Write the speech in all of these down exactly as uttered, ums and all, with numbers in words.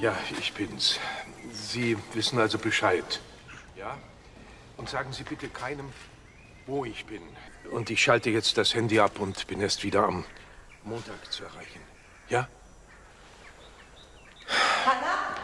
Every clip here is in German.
Ja, ich bin's. Sie wissen also Bescheid. Ja? Und sagen Sie bitte keinem, wo ich bin. Und ich schalte jetzt das Handy ab und bin erst wieder am Montag zu erreichen. Ja? Hanna?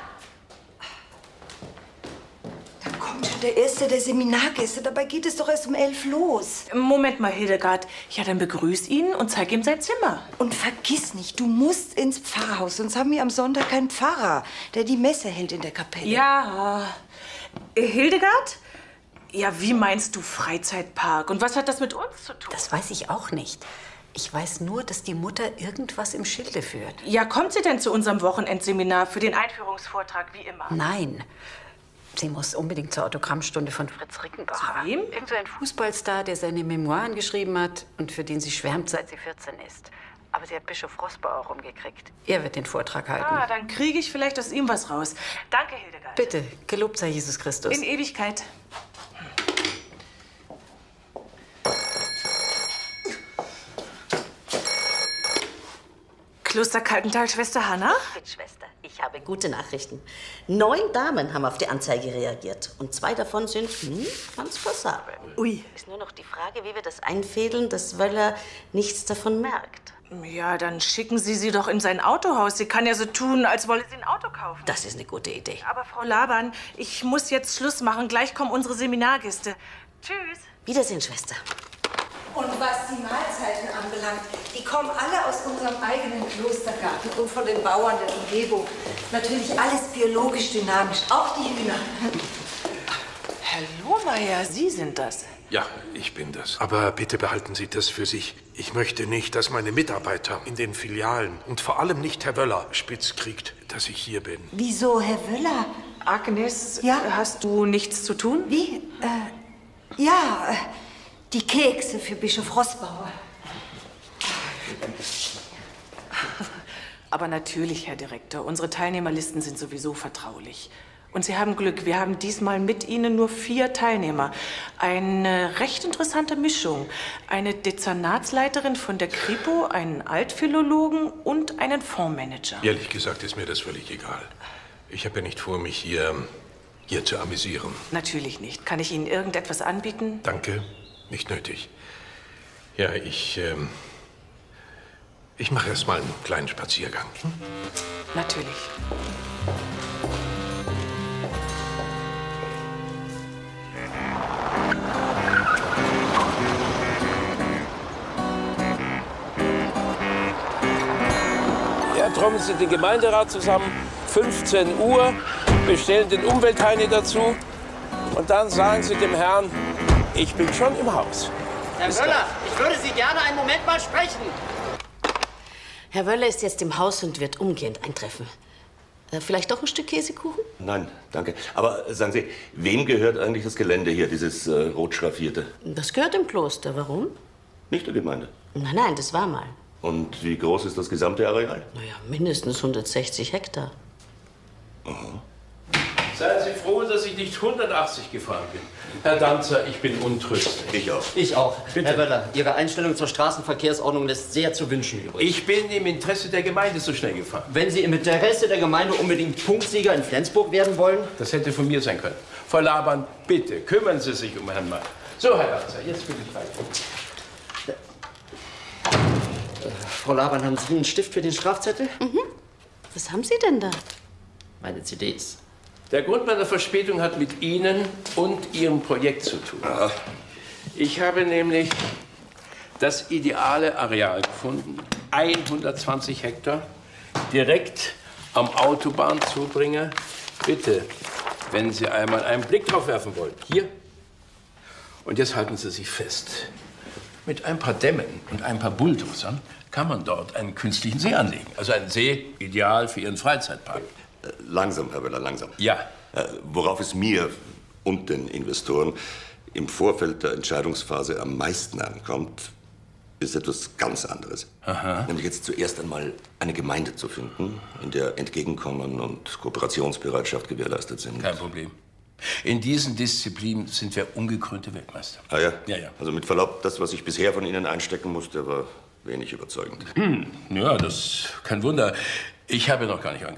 Da kommt schon der Erste der Seminargäste. Dabei geht es doch erst um elf los. Moment mal, Hildegard. Ja, dann begrüß ihn und zeig ihm sein Zimmer. Und vergiss nicht, du musst ins Pfarrhaus. Sonst haben wir am Sonntag keinen Pfarrer, der die Messe hält in der Kapelle. Ja. Äh, Hildegard? Ja, wie meinst du Freizeitpark? Und was hat das mit uns zu tun? Das weiß ich auch nicht. Ich weiß nur, dass die Mutter irgendwas im Schilde führt. Ja, kommt sie denn zu unserem Wochenendseminar für den Einführungsvortrag wie immer? Nein. Sie muss unbedingt zur Autogrammstunde von Fritz Rickenbacher. Zu wem? Irgend so ein Fußballstar, der seine Memoiren geschrieben hat und für den sie schwärmt, seit sie vierzehn ist. Aber sie hat Bischof Rosbach auch umgekriegt. Er wird den Vortrag halten. Ah, dann kriege ich vielleicht aus ihm was raus. Danke, Hildegard. Bitte, gelobt sei Jesus Christus. In Ewigkeit. Kloster Kaltental, Schwester Hanna? Schwester, ich habe gute Nachrichten. Neun Damen haben auf die Anzeige reagiert. Und zwei davon sind hm, ganz passabel. Ui. Ist nur noch die Frage, wie wir das einfädeln, dass Wöller nichts davon merkt. Ja, dann schicken Sie sie doch in sein Autohaus. Sie kann ja so tun, als wolle sie ein Auto kaufen. Das ist eine gute Idee. Aber Frau Laban, ich muss jetzt Schluss machen. Gleich kommen unsere Seminargäste. Tschüss. Wiedersehen, Schwester. Und was die Mahlzeiten anbelangt, die kommen alle aus unserem eigenen Klostergarten und von den Bauern der Umgebung. Natürlich alles biologisch dynamisch, auch die Hühner. Herr Lohmeier, Sie sind das. Ja, ich bin das. Aber bitte behalten Sie das für sich. Ich möchte nicht, dass meine Mitarbeiter in den Filialen und vor allem nicht Herr Wöller spitz kriegt, dass ich hier bin. Wieso, Herr Wöller? Agnes, Ja? hast du nichts zu tun? Wie? Äh, ja, äh, die Kekse für Bischof Rossbauer. Aber natürlich, Herr Direktor, unsere Teilnehmerlisten sind sowieso vertraulich. Und Sie haben Glück, wir haben diesmal mit Ihnen nur vier Teilnehmer. Eine recht interessante Mischung. Eine Dezernatsleiterin von der Kripo, einen Altphilologen und einen Fondsmanager. Ehrlich gesagt ist mir das völlig egal. Ich habe ja nicht vor, mich hier, hier zu amüsieren. Natürlich nicht. Kann ich Ihnen irgendetwas anbieten? Danke, nicht nötig. Ja, ich, ähm, ich mache erst mal einen kleinen Spaziergang. Hm? Natürlich. Ja, trommeln Sie den Gemeinderat zusammen, fünfzehn Uhr, bestellen den Umweltheini dazu und dann sagen Sie dem Herrn, ich bin schon im Haus. Herr Wöller, ich würde Sie gerne einen Moment mal sprechen. Herr Wöller ist jetzt im Haus und wird umgehend eintreffen. Äh, vielleicht doch ein Stück Käsekuchen? Nein, danke. Aber sagen Sie, wem gehört eigentlich das Gelände hier, dieses äh, rot schraffierte? Das gehört dem Kloster. Warum? Nicht der Gemeinde. Nein, nein, das war mal. Und wie groß ist das gesamte Areal? Naja, mindestens hundertsechzig Hektar. Aha. Seien Sie froh, dass ich nicht hundertachtzig gefahren bin. Herr Danzer, ich bin untröstlich. Ich auch. Ich auch. Bitte. Herr Wöller, Ihre Einstellung zur Straßenverkehrsordnung lässt sehr zu wünschen übrig. Ich bin im Interesse der Gemeinde so schnell gefahren. Wenn Sie im Interesse der Gemeinde unbedingt Punktsieger in Flensburg werden wollen? Das hätte von mir sein können. Frau Laban, bitte, kümmern Sie sich um Herrn Mann. So, Herr Danzer, jetzt bin ich weiter. Frau Laban, haben Sie einen Stift für den Strafzettel? Mhm. Was haben Sie denn da? Meine C Ds. Der Grund meiner Verspätung hat mit Ihnen und Ihrem Projekt zu tun. Aha. Ich habe nämlich das ideale Areal gefunden. hundertzwanzig Hektar, direkt am Autobahnzubringer. Bitte, wenn Sie einmal einen Blick drauf werfen wollen. Hier. Und jetzt halten Sie sich fest. Mit ein paar Dämmen und ein paar Bulldozern kann man dort einen künstlichen See anlegen. Also einen See, ideal für Ihren Freizeitpark. Äh, langsam, Herr Wöller, langsam. Ja. Äh, worauf es mir und den Investoren im Vorfeld der Entscheidungsphase am meisten ankommt, ist etwas ganz anderes. Aha. Nämlich jetzt zuerst einmal eine Gemeinde zu finden, in der Entgegenkommen und Kooperationsbereitschaft gewährleistet sind. Kein Problem. In diesen Disziplinen sind wir ungekrönte Weltmeister. Ah ja? Ja, ja. Also mit Verlaub, das, was ich bisher von Ihnen einstecken musste, war wenig überzeugend. Hm, ja, das ist kein Wunder. Ich habe noch gar nicht angefangen.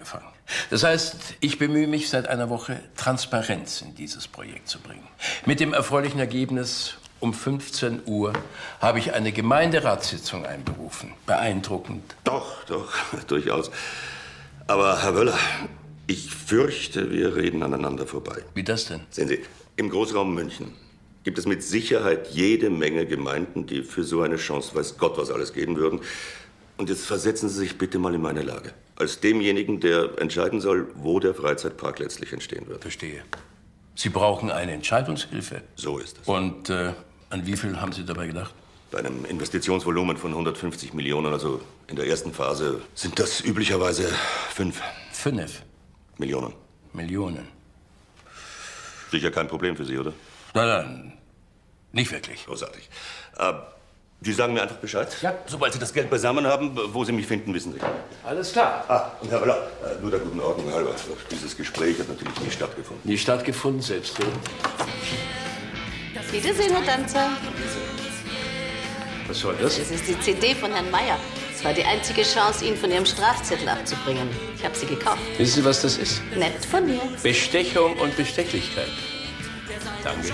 Das heißt, ich bemühe mich seit einer Woche, Transparenz in dieses Projekt zu bringen. Mit dem erfreulichen Ergebnis, um fünfzehn Uhr habe ich eine Gemeinderatssitzung einberufen. Beeindruckend. Doch, doch, durchaus. Aber, Herr Wöller, ich fürchte, wir reden aneinander vorbei. Wie das denn? Sehen Sie, im Großraum München gibt es mit Sicherheit jede Menge Gemeinden, die für so eine Chance weiß Gott was alles geben würden. Und jetzt versetzen Sie sich bitte mal in meine Lage. Als demjenigen, der entscheiden soll, wo der Freizeitpark letztlich entstehen wird. Verstehe. Sie brauchen eine Entscheidungshilfe. So ist es. Und äh, an wie viel haben Sie dabei gedacht? Bei einem Investitionsvolumen von hundertfünfzig Millionen, also in der ersten Phase, sind das üblicherweise fünf. Fünf? Millionen. Millionen. Sicher kein Problem für Sie, oder? Nein, nein, nicht wirklich. Großartig. Äh, Sie sagen mir einfach Bescheid. Ja. Sobald Sie das Geld beisammen haben, wo Sie mich finden, wissen Sie. Alles klar. Ah, und Herr Wöller, äh, nur der guten Ordnung halber. Dieses Gespräch hat natürlich nie stattgefunden. Nie stattgefunden, selbstredend. Wiedersehen, Herr Danzer. Was soll das? Das ist die C D von Herrn Meier. Es war die einzige Chance, ihn von Ihrem Strafzettel abzubringen. Ich habe sie gekauft. Wissen Sie, was das ist? Nett von mir. Bestechung und Bestechlichkeit. Danke.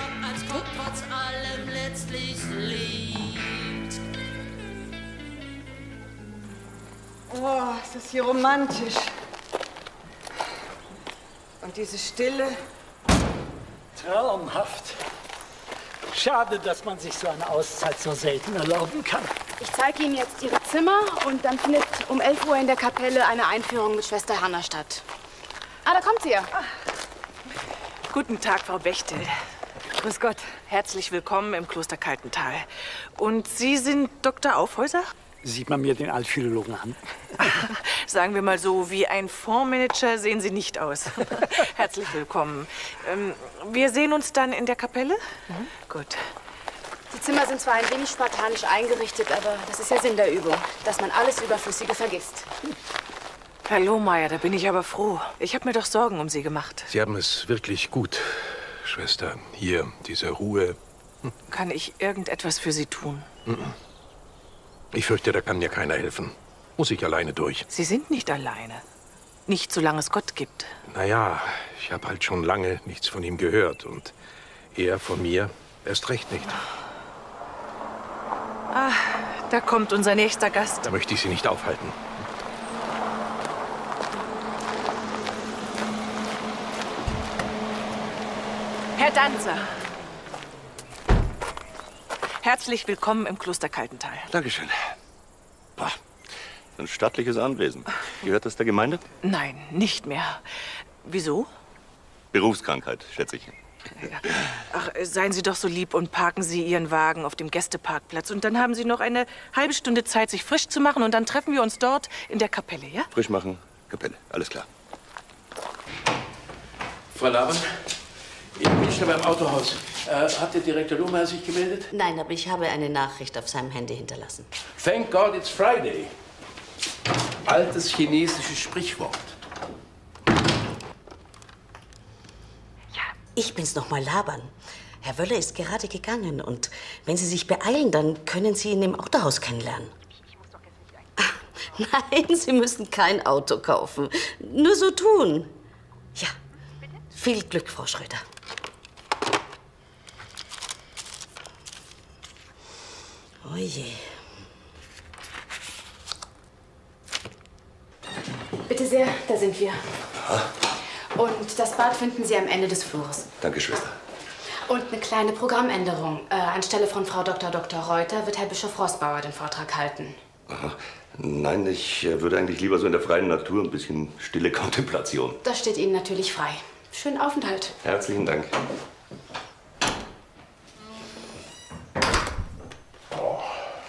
Oh, ist das hier romantisch. Und diese Stille. Traumhaft. Schade, dass man sich so eine Auszeit so selten erlauben kann. Ich zeige Ihnen jetzt Ihre Zimmer und dann findet um elf Uhr in der Kapelle eine Einführung mit Schwester Hanna statt. Ah, da kommt sie ja. Guten Tag, Frau Bechtel. Grüß Gott. Herzlich willkommen im Kloster Kaltental. Und Sie sind Doktor Aufhäuser? Sieht man mir den Altphilologen an? Sagen wir mal so, wie ein Fondsmanager sehen Sie nicht aus. Herzlich willkommen. Ähm, wir sehen uns dann in der Kapelle? Mhm. Gut. Die Zimmer sind zwar ein wenig spartanisch eingerichtet, aber das ist ja Sinn der Übung, dass man alles Überflüssige vergisst. Herr Lohmeier, da bin ich aber froh. Ich habe mir doch Sorgen um Sie gemacht. Sie haben es wirklich gut, Schwester. Hier, diese Ruhe. Hm. Kann ich irgendetwas für Sie tun? Mhm. Ich fürchte, da kann mir keiner helfen. Muss ich alleine durch. Sie sind nicht alleine. Nicht solange es Gott gibt. Naja, ich habe halt schon lange nichts von ihm gehört. Und er von mir erst recht nicht. Ah, da kommt unser nächster Gast. Da möchte ich Sie nicht aufhalten. Herr Danzer. Herzlich willkommen im Kloster Kaltental. Dankeschön. Boah, ein stattliches Anwesen. Gehört das der Gemeinde? Nein, nicht mehr. Wieso? Berufskrankheit, schätze ich. Ja. Ach, seien Sie doch so lieb und parken Sie Ihren Wagen auf dem Gästeparkplatz. Und dann haben Sie noch eine halbe Stunde Zeit, sich frisch zu machen. Und dann treffen wir uns dort in der Kapelle, ja? Frisch machen, Kapelle, alles klar. Frau Laban, ich bin schon beim Autohaus. Äh, hat der Direktor Lohmeier sich gemeldet? Nein, aber ich habe eine Nachricht auf seinem Handy hinterlassen. Thank God it's Friday. Altes chinesisches Sprichwort. Ja. Ich bin's noch mal Laban. Herr Wöller ist gerade gegangen und wenn Sie sich beeilen, dann können Sie ihn im Autohaus kennenlernen. Ich muss doch jetzt nicht ein. Nein, Sie müssen kein Auto kaufen. Nur so tun. Ja. Viel Glück, Frau Schröder. Oh je. Bitte sehr, da sind wir. Aha. Und das Bad finden Sie am Ende des Flurs. Danke, Schwester. Und eine kleine Programmänderung. Äh, anstelle von Frau Doktor Doktor Reuter wird Herr Bischof Rossbauer den Vortrag halten. Aha. Nein, ich würde eigentlich lieber so in der freien Natur ein bisschen stille Kontemplation. Das steht Ihnen natürlich frei. Schönen Aufenthalt. Herzlichen Dank. Oh.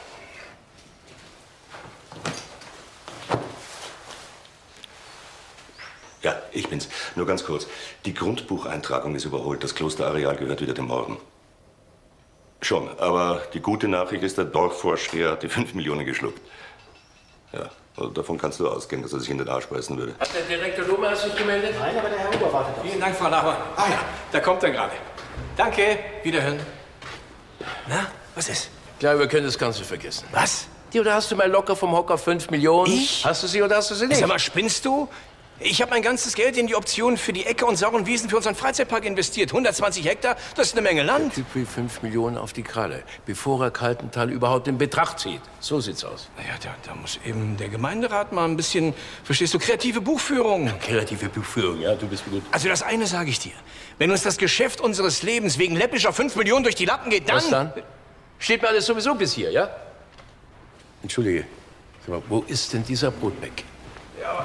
Ja, ich bin's. Nur ganz kurz. Die Grundbucheintragung ist überholt. Das Klosterareal gehört wieder dem Orden. Schon, aber die gute Nachricht ist, der Dorfvorsteher hat die fünf Millionen geschluckt. Ja, also davon kannst du ausgehen, dass er sich in den Arsch beißen würde. Hat der Direktor Lohmeier sich gemeldet? Nein, aber der Herr Huber wartet auf. Vielen Dank, Frau Laban. Ah ja, da kommt er gerade. Danke, wiederhören. Na, was ist? Ich glaube, wir können das Ganze vergessen. Was? Die, oder hast du mal locker vom Hocker fünf Millionen? Ich? Hast du sie oder hast du sie nicht? Sag mal, spinnst du? Ich habe mein ganzes Geld in die Optionen für die Ecke und sauren Wiesen für unseren Freizeitpark investiert. hundertzwanzig Hektar, das ist eine Menge Land. Der Typ will fünf Millionen auf die Kralle, bevor er Kaltental überhaupt in Betracht zieht. So sieht's aus. Naja, da, da muss eben der Gemeinderat mal ein bisschen, verstehst du, kreative Buchführung. Kreative Buchführung, ja, du bist gut. Also das eine sage ich dir. Wenn uns das Geschäft unseres Lebens wegen läppischer fünf Millionen durch die Lappen geht, dann... Was dann? Steht mir alles sowieso bis hier, ja? Entschuldige, sag mal, wo ist denn dieser Brotbeck? Ja.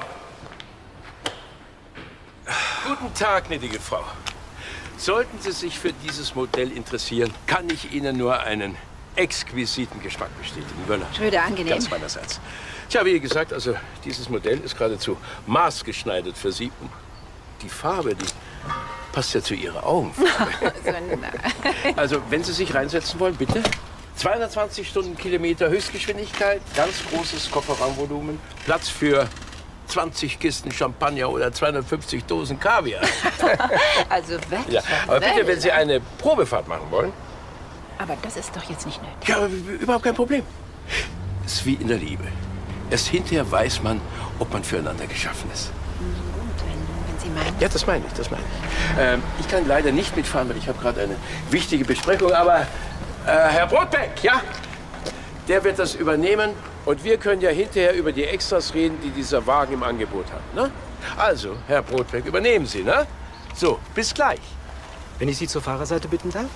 Guten Tag, gnädige Frau. Sollten Sie sich für dieses Modell interessieren, kann ich Ihnen nur einen exquisiten Geschmack bestätigen. Wöller. Schröder, angenehm. Ganz meinerseits. Tja, wie gesagt, also dieses Modell ist geradezu maßgeschneidert für Sie. Die Farbe, die passt ja zu Ihrer Augenfarbe. Also, wenn Sie sich reinsetzen wollen, bitte. zweihundertzwanzig Stundenkilometer Höchstgeschwindigkeit, ganz großes Kofferraumvolumen, Platz für zwanzig Kisten Champagner oder zweihundertfünfzig Dosen Kaviar. Also wirklich. Ja, aber bitte, wenn Sie eine Probefahrt machen wollen. Aber das ist doch jetzt nicht nötig. Ja, aber überhaupt kein Problem. Es ist wie in der Liebe. Erst hinterher weiß man, ob man füreinander geschaffen ist. Gut, wenn, wenn Sie meinen. Ja, das meine ich, das meine ich. Ähm, ich kann leider nicht mitfahren, weil ich habe gerade eine wichtige Besprechung. Aber äh, Herr Brotbeck, ja, der wird das übernehmen. Und wir können ja hinterher über die Extras reden, die dieser Wagen im Angebot hat. Ne? Also, Herr Brotbeck, übernehmen Sie, ne? So, bis gleich. Wenn ich Sie zur Fahrerseite bitten darf?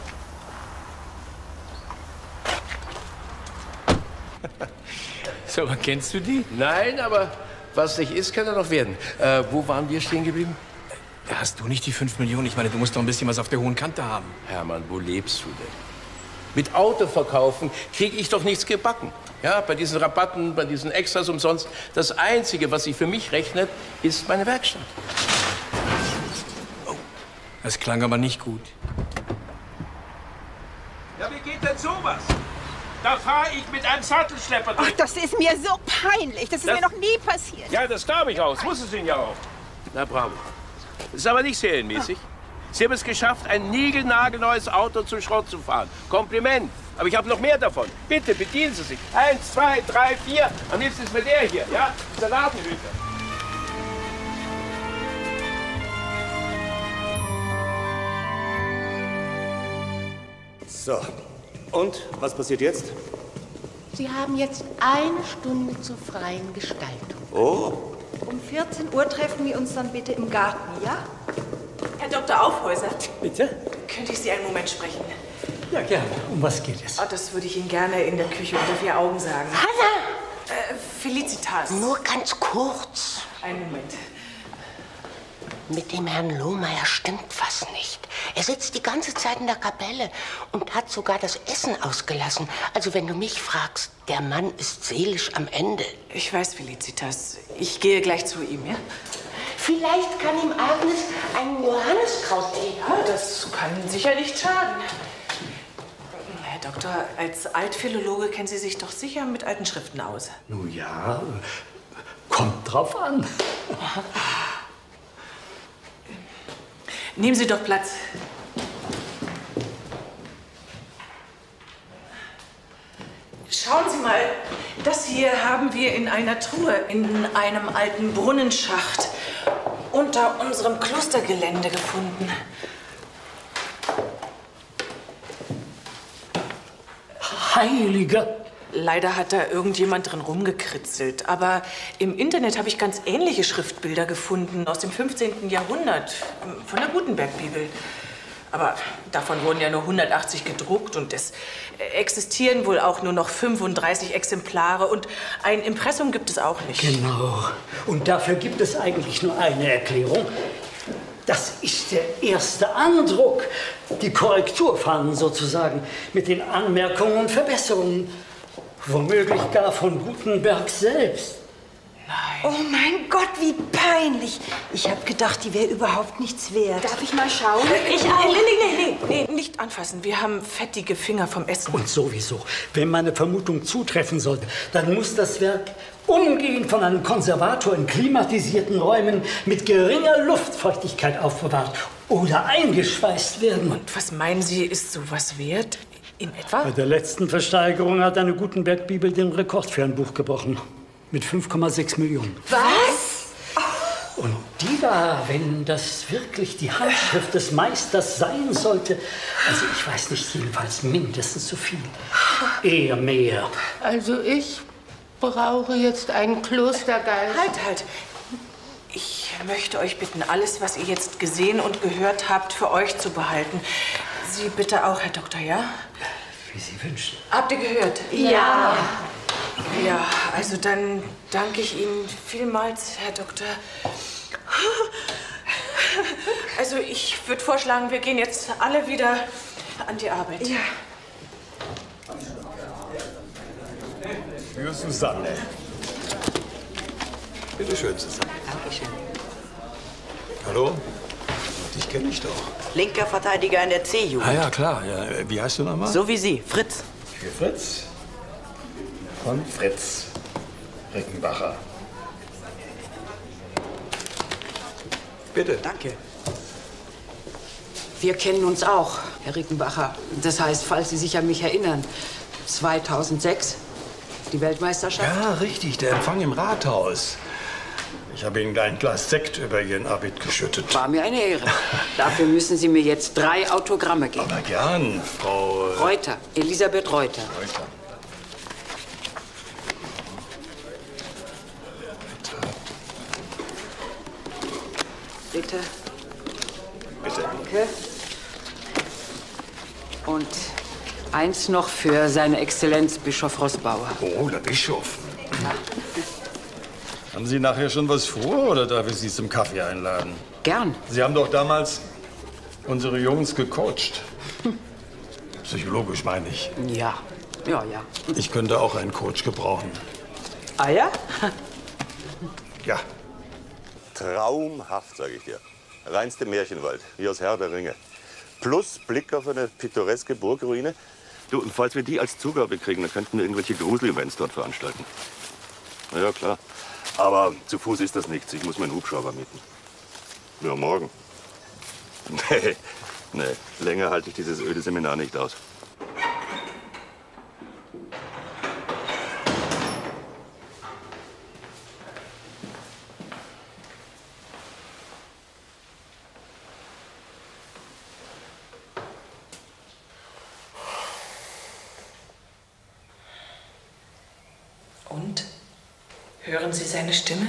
So, kennst du die? Nein, aber was nicht ist, kann er noch werden. Äh, wo waren wir stehen geblieben? Hast du nicht die fünf Millionen? Ich meine, du musst doch ein bisschen was auf der hohen Kante haben. Hermann, wo lebst du denn? Mit Autoverkaufen kriege ich doch nichts gebacken. Ja, bei diesen Rabatten, bei diesen Extras umsonst. Das Einzige, was sich für mich rechnet, ist meine Werkstatt. Oh, das klang aber nicht gut. Ja, wie geht denn sowas? Da fahre ich mit einem Sattelschlepper durch. Ach, das ist mir so peinlich. Das ist Das- mir noch nie passiert. Ja, das glaube ich auch. Das muss es Ihnen ja auch. Na, bravo. Das ist aber nicht serienmäßig. Sie haben es geschafft, ein niegelnagelneues Auto zum Schrott zu fahren. Kompliment. Aber ich habe noch mehr davon. Bitte, bedienen Sie sich. Eins, zwei, drei, vier. Am liebsten ist mir der hier, ja? Dieser Ladenhüter. So, und was passiert jetzt? Sie haben jetzt eine Stunde zur freien Gestaltung. Oh, Um vierzehn Uhr treffen wir uns dann bitte im Garten, ja? Herr Doktor Aufhäuser. Bitte? Könnte ich Sie einen Moment sprechen? Ja, gerne. Um was geht es? Oh, das würde ich Ihnen gerne in der Küche unter vier Augen sagen. Hanna! Äh, Felicitas. Nur ganz kurz. Einen Moment. Mit dem Herrn Lohmeier stimmt was nicht. Er sitzt die ganze Zeit in der Kapelle und hat sogar das Essen ausgelassen. Also wenn du mich fragst, der Mann ist seelisch am Ende. Ich weiß, Felicitas. Ich gehe gleich zu ihm, ja? Vielleicht kann ihm Agnes einen Johanniskrauttee Ja, das kann sicher nicht schaden. Herr Doktor, als Altphilologe kennen Sie sich doch sicher mit alten Schriften aus. Nun ja, kommt drauf an. Nehmen Sie doch Platz. Schauen Sie mal, das hier haben wir in einer Truhe in einem alten Brunnenschacht unter unserem Klostergelände gefunden. Heiliger! Leider hat da irgendjemand drin rumgekritzelt. Aber im Internet habe ich ganz ähnliche Schriftbilder gefunden aus dem fünfzehnten Jahrhundert von der Gutenberg-Bibel. Aber davon wurden ja nur hundertachtzig gedruckt und es existieren wohl auch nur noch fünfunddreißig Exemplare und ein Impressum gibt es auch nicht. Genau. Und dafür gibt es eigentlich nur eine Erklärung. Das ist der erste Andruck. Die Korrekturfahnen sozusagen mit den Anmerkungen und Verbesserungen. Womöglich gar von Gutenberg selbst. Oh mein Gott, wie peinlich. Ich habe gedacht, die wäre überhaupt nichts wert. Darf ich mal schauen? Ich auch. Nee, nee, nee, nee, nicht anfassen. Wir haben fettige Finger vom Essen. Und sowieso, wenn meine Vermutung zutreffen sollte, dann muss das Werk umgehend von einem Konservator in klimatisierten Räumen mit geringer Luftfeuchtigkeit aufbewahrt oder eingeschweißt werden. Und was meinen Sie, ist sowas wert? In etwa? Bei der letzten Versteigerung hat eine Gutenberg-Bibel den Rekord für ein Buch gebrochen. Mit fünf Komma sechs Millionen. Was? Und die da, wenn das wirklich die Handschrift des Meisters sein sollte, also ich weiß nicht, jedenfalls mindestens so viel. Eher mehr. Also ich brauche jetzt einen Klostergeist. Halt, halt. Ich möchte euch bitten, alles, was ihr jetzt gesehen und gehört habt, für euch zu behalten. Sie bitte auch, Herr Doktor, ja? Wie Sie wünschen. Habt ihr gehört? Ja. Ja, also dann danke ich Ihnen vielmals, Herr Doktor. Also ich würde vorschlagen, wir gehen jetzt alle wieder an die Arbeit. Ja. Für Susanne. Bitte schön, Susanne. Dankeschön. Hallo? Dich kenne ich doch. Linker Verteidiger in der C-Jugend. Ah ja, klar. Ja. Wie heißt du nochmal? So wie Sie, Fritz. Für Fritz? Von Fritz Rickenbacher. Bitte. Danke. Wir kennen uns auch, Herr Rickenbacher. Das heißt, falls Sie sich an mich erinnern, zweitausendsechs, die Weltmeisterschaft. Ja, richtig, der Empfang im Rathaus. Ich habe Ihnen ein Glas Sekt über Ihren Abit geschüttet. War mir eine Ehre. Dafür müssen Sie mir jetzt drei Autogramme geben. Aber gern, Frau... Reuter, Elisabeth Reuter. Reuter. Bitte. Bitte. Danke. Und eins noch für seine Exzellenz Bischof Roßbauer. Oh, der Bischof. Haben Sie nachher schon was vor oder darf ich Sie zum Kaffee einladen? Gern. Sie haben doch damals unsere Jungs gecoacht. Psychologisch meine ich. Ja, ja, ja. Ich könnte auch einen Coach gebrauchen. Ah ja? Ja. Traumhaft, sage ich dir. Reinste Märchenwald, wie aus Herr der Ringe. Plus Blick auf eine pittoreske Burgruine. Du, und falls wir die als Zugabe kriegen, dann könnten wir irgendwelche Grusel-Events dort veranstalten. Na ja, klar. Aber zu Fuß ist das nichts. Ich muss meinen Hubschrauber mieten. Ja, morgen. Nee, nee. Länger halte ich dieses öde Seminar nicht aus. Und? Hören Sie seine Stimme?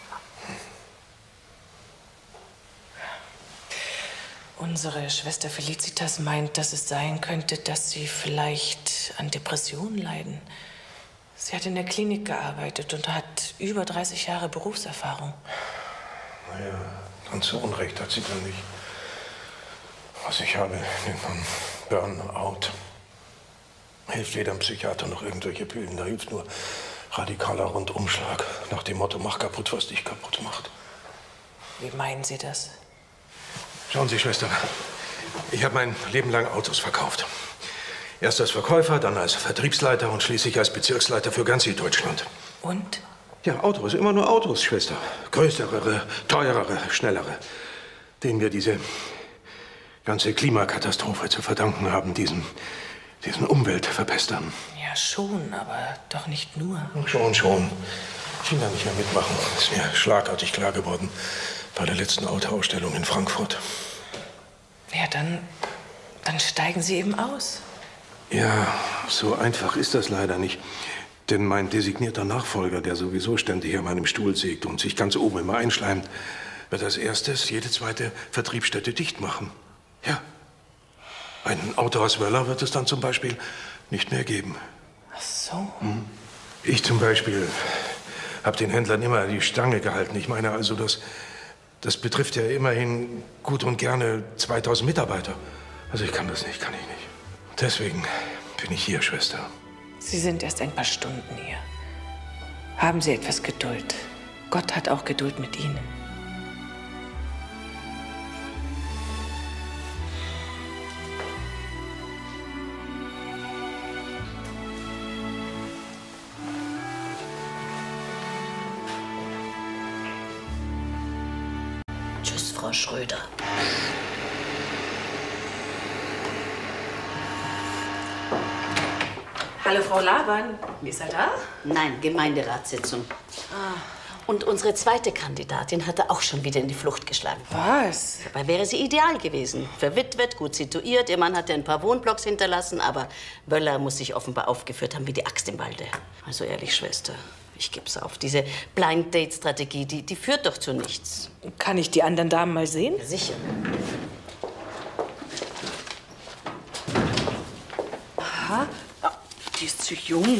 Unsere Schwester Felicitas meint, dass es sein könnte, dass Sie vielleicht an Depressionen leiden. Sie hat in der Klinik gearbeitet und hat über dreißig Jahre Berufserfahrung. Naja, ganz so Unrecht hat sie dann nicht. Was ich habe, nennt man Burnout. Hilft weder ein Psychiater noch irgendwelche Pillen. Da hilft nur radikaler Rundumschlag. Nach dem Motto, mach kaputt, was dich kaputt macht. Wie meinen Sie das? Schauen Sie, Schwester, ich habe mein Leben lang Autos verkauft. Erst als Verkäufer, dann als Vertriebsleiter und schließlich als Bezirksleiter für ganz Süddeutschland. Und? Ja, Autos, immer nur Autos, Schwester. Größere, teurere, schnellere. Denen wir diese ganze Klimakatastrophe zu verdanken haben, diesen, diesen Umweltverpestern. Ja, schon, aber doch nicht nur. Schon, schon. Ich will da nicht mehr mitmachen. Ist mir schlagartig klar geworden bei der letzten Autoausstellung in Frankfurt. Ja, dann, dann steigen Sie eben aus. Ja, so einfach ist das leider nicht. Denn mein designierter Nachfolger, der sowieso ständig an meinem Stuhl sägt und sich ganz oben immer einschleimt, wird als erstes jede zweite Vertriebsstätte dicht machen. Ja. Ein Autohaus Wöller wird es dann zum Beispiel nicht mehr geben. Ach so. Hm. Ich zum Beispiel habe den Händlern immer die Stange gehalten. Ich meine also, das, das betrifft ja immerhin gut und gerne zweitausend Mitarbeiter. Also ich kann das nicht, kann ich nicht. Deswegen bin ich hier, Schwester. Sie sind erst ein paar Stunden hier. Haben Sie etwas Geduld. Gott hat auch Geduld mit Ihnen. Tschüss, Frau Schröder. Hallo, Frau Laban. Ist er da? Nein, Gemeinderatssitzung. Ah. Und unsere zweite Kandidatin hatte auch schon wieder in die Flucht geschlagen. Was? Dabei wäre sie ideal gewesen. Verwitwet, gut situiert. Ihr Mann hatte ein paar Wohnblocks hinterlassen, aber Wöller muss sich offenbar aufgeführt haben wie die Axt im Walde. Also ehrlich, Schwester, ich geb's auf. Diese Blind-Date-Strategie, die, die führt doch zu nichts. Kann ich die anderen Damen mal sehen? Ja, sicher. Aha. Ah, die ist zu jung.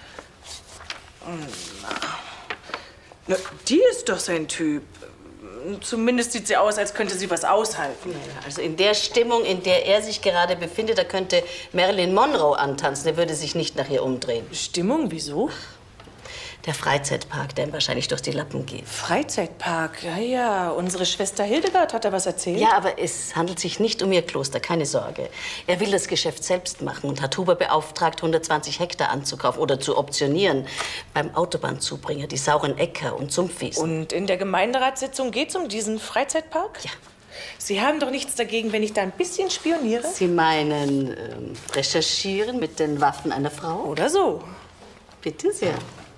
Na, die ist doch sein Typ. Zumindest sieht sie aus, als könnte sie was aushalten. Naja, also in der Stimmung, in der er sich gerade befindet, da könnte Marilyn Monroe antanzen. Er würde sich nicht nach ihr umdrehen. Stimmung? Wieso? Der Freizeitpark, der ihm wahrscheinlich durch die Lappen geht. Freizeitpark? Ja, ja. Unsere Schwester Hildegard hat da was erzählt. Ja, aber es handelt sich nicht um ihr Kloster, keine Sorge. Er will das Geschäft selbst machen und hat Huber beauftragt, hundertzwanzig Hektar anzukaufen oder zu optionieren. Beim Autobahnzubringer, die sauren Äcker und Sumpfwiesen. Und in der Gemeinderatssitzung geht's um diesen Freizeitpark? Ja. Sie haben doch nichts dagegen, wenn ich da ein bisschen spioniere? Sie meinen, ähm, recherchieren mit den Waffen einer Frau? Oder so. Bitte sehr.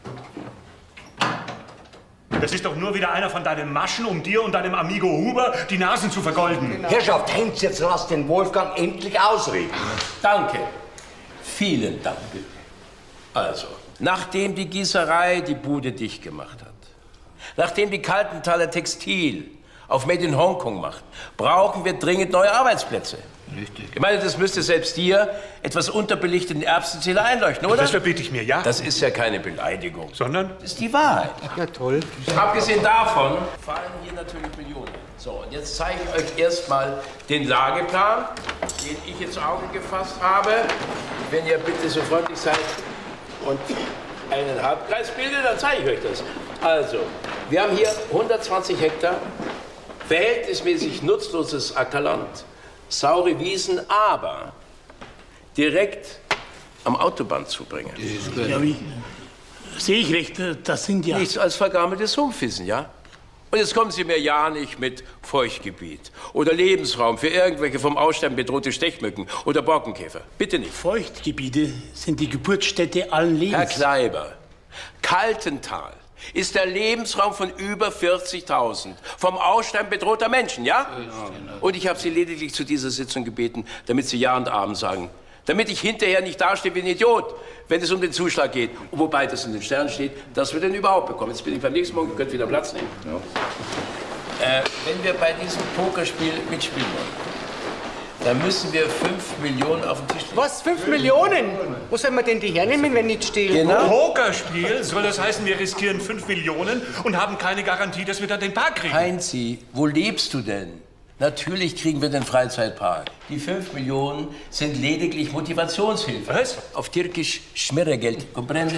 Das ist doch nur wieder einer von deinen Maschen, um dir und deinem Amigo Huber die Nasen zu vergolden. Genau. Herrschaft Heinz, jetzt lass den Wolfgang endlich ausreden. Danke. Vielen Dank. Also, nachdem die Gießerei die Bude dicht gemacht hat, nachdem die Kaltenthaler Textil auf Made in Hongkong macht, brauchen wir dringend neue Arbeitsplätze. Richtig. Ich meine, das müsste selbst dir etwas unterbelichteten Erbsenzähler einleuchten, oder? Das verbiete ich mir, ja. Das ist ja keine Beleidigung. Sondern? Das ist die Wahrheit. Ja, toll. Abgesehen davon fallen hier natürlich Millionen. So, und jetzt zeige ich euch erstmal den Lageplan, den ich ins Auge gefasst habe. Wenn ihr bitte so freundlich seid und einen Halbkreis bildet, dann zeige ich euch das. Also, wir haben hier hundertzwanzig Hektar, verhältnismäßig nutzloses Ackerland, saure Wiesen, aber direkt am Autobahnzubringer. Ja, wie? Sehe ich recht, das sind ja... Nichts als vergammelte Sumpfwiesen, ja? Und jetzt kommen Sie mir ja nicht mit Feuchtgebiet oder Lebensraum für irgendwelche vom Aussterben bedrohte Stechmücken oder Borkenkäfer. Bitte nicht. Feuchtgebiete sind die Geburtsstätte allen Lebens. Herr Kleiber, Kaltental ist der Lebensraum von über vierzigtausend vom Aussterben bedrohter Menschen, ja? Und ich habe Sie lediglich zu dieser Sitzung gebeten, damit Sie Ja und Amen sagen. Damit ich hinterher nicht dastehe wie ein Idiot, wenn es um den Zuschlag geht. Wobei das in den Sternen steht, dass wir den überhaupt bekommen. Jetzt bin ich beim nächsten Morgen, ihr könnt wieder Platz nehmen. Ja. Äh, wenn wir bei diesem Pokerspiel mitspielen wollen, dann müssen wir fünf Millionen auf den Tisch legen. Was? Fünf Millionen? Wo soll man denn die hernehmen, wenn nicht stehlen? Genau. Pokerspiel? Soll das heißen, wir riskieren fünf Millionen und haben keine Garantie, dass wir dann den Park kriegen? Heinzi, wo lebst du denn? Natürlich kriegen wir den Freizeitpark. Die fünf Millionen sind lediglich Motivationshilfe. Was? Auf Türkisch Schmirregeld. Comprende?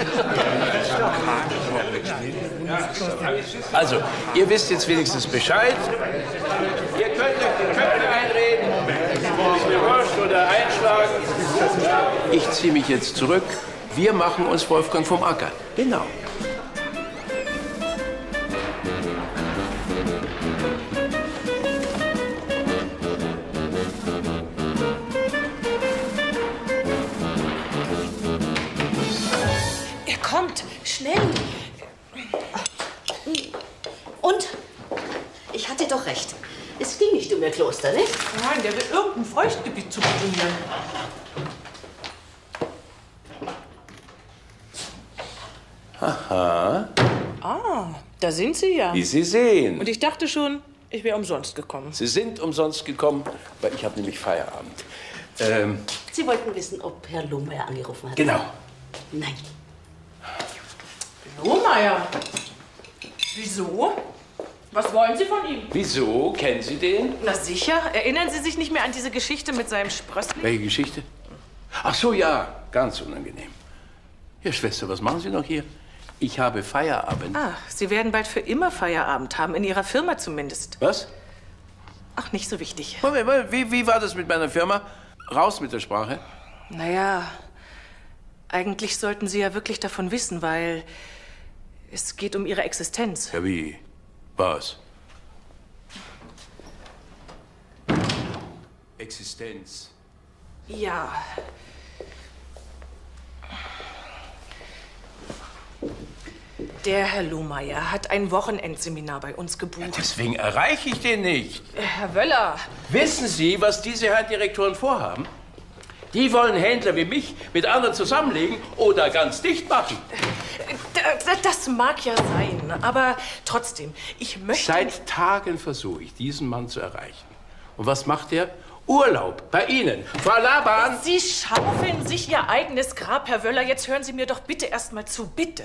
Also, ihr wisst jetzt wenigstens Bescheid. Ihr könnt euch die Köpfe einreden, ist mir wurscht, oder einschlagen. Ich ziehe mich jetzt zurück. Wir machen uns Wolfgang vom Acker. Genau. Kommt, schnell. Und? Ich hatte doch recht. Es ging nicht um ihr Kloster, nicht? Nein, der will irgendein Feuchtgebiet zu bedienen. Haha. Ah, da sind Sie ja. Wie Sie sehen. Und ich dachte schon, ich wäre umsonst gekommen. Sie sind umsonst gekommen, weil ich habe nämlich Feierabend. Ähm, Sie wollten wissen, ob Herr Lohmeier angerufen hat. Genau. Nein. Lohmeier? Wieso? Was wollen Sie von ihm? Wieso? Kennen Sie den? Na sicher. Erinnern Sie sich nicht mehr an diese Geschichte mit seinem Sprössling? Welche Geschichte? Ach so, ja. Ganz unangenehm. Ja, Schwester, was machen Sie noch hier? Ich habe Feierabend. Ah, Sie werden bald für immer Feierabend haben, in Ihrer Firma zumindest. Was? Ach, nicht so wichtig. Moment, Moment. Wie, wie war das mit meiner Firma? Raus mit der Sprache. Naja, eigentlich sollten Sie ja wirklich davon wissen, weil es geht um Ihre Existenz. Ja, wie? Was? Existenz. Ja. Der Herr Lohmeier hat ein Wochenendseminar bei uns gebucht. Ja, deswegen erreiche ich den nicht. Herr Wöller. Wissen Sie, was diese Herren Direktoren vorhaben? Die wollen Händler wie mich mit anderen zusammenlegen oder ganz dicht machen. Das mag ja sein, aber trotzdem, ich möchte... Seit Tagen versuche ich, diesen Mann zu erreichen. Und was macht er? Urlaub bei Ihnen. Frau Laban! Sie schaufeln sich Ihr eigenes Grab, Herr Wöller. Jetzt hören Sie mir doch bitte erst mal zu, bitte.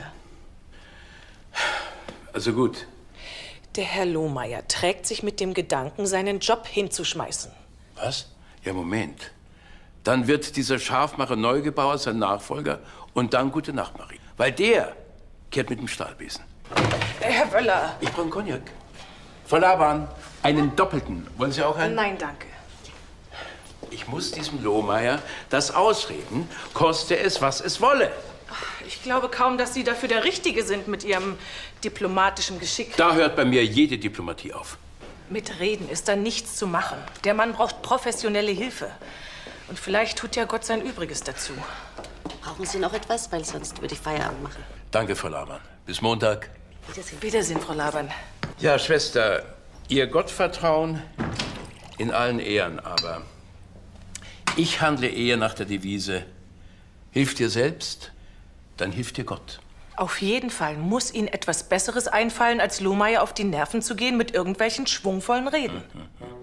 Also gut. Der Herr Lohmeier trägt sich mit dem Gedanken, seinen Job hinzuschmeißen. Was? Ja, Moment. Dann wird dieser Scharfmacher Neugebauer sein Nachfolger und dann Gute Nacht, Marie. Weil der kehrt mit dem Stahlbesen. Herr Wöller. Ich brauche einen Cognac. Frau Laban, einen doppelten. Wollen Sie auch einen? Nein, danke. Ich muss diesem Lohmeier das ausreden, koste es, was es wolle. Ich glaube kaum, dass Sie dafür der Richtige sind mit Ihrem diplomatischen Geschick. Da hört bei mir jede Diplomatie auf. Mit Reden ist da nichts zu machen. Der Mann braucht professionelle Hilfe. Und vielleicht tut ja Gott sein Übriges dazu. Brauchen Sie noch etwas? Weil sonst würde ich Feierabend machen. Danke, Frau Laban. Bis Montag. Wiedersehen. Wiedersehen, Frau Laban. Ja, Schwester, Ihr Gottvertrauen in allen Ehren, aber ich handle eher nach der Devise, hilf dir selbst, dann hilft dir Gott. Auf jeden Fall muss Ihnen etwas Besseres einfallen, als Lohmeier auf die Nerven zu gehen mit irgendwelchen schwungvollen Reden. Mhm.